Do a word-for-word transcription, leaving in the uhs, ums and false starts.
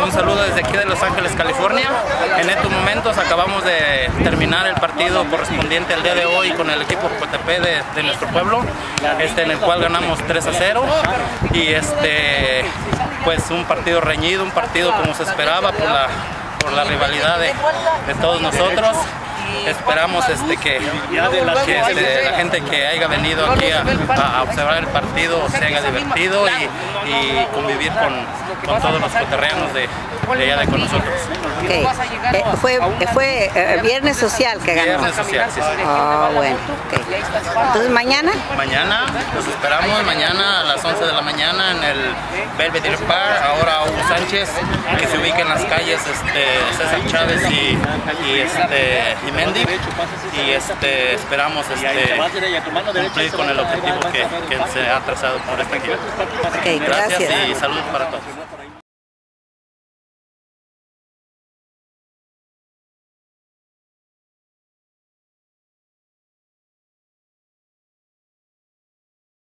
Un saludo desde aquí de Los Ángeles, California. En estos momentos acabamos de terminar el partido correspondiente al día de hoy con el equipo Jocotepec de, de nuestro pueblo, este, en el cual ganamos tres a cero. Y este, pues un partido reñido, un partido como se esperaba por la, por la rivalidad de, de todos nosotros. Esperamos este, que, que este, la gente que haya venido aquí a, a observar el partido se haya divertido y, y convivir con, con todos los coterreanos de, de allá de con nosotros. Okay. Eh, fue fue eh, viernes social que ganó. Viernes social, sí, sí. Oh, bueno. Okay. Entonces, ¿mañana? Mañana, los esperamos mañana a las once de la mañana en el Belvedere Park, ahora Hugo Sánchez, que se ubica en las calles este, César Chávez y, y, este, y Mendy. Y este, esperamos este, cumplir con el objetivo que, que se ha trazado por esta gira. Okay, gracias. Gracias y saludos para todos.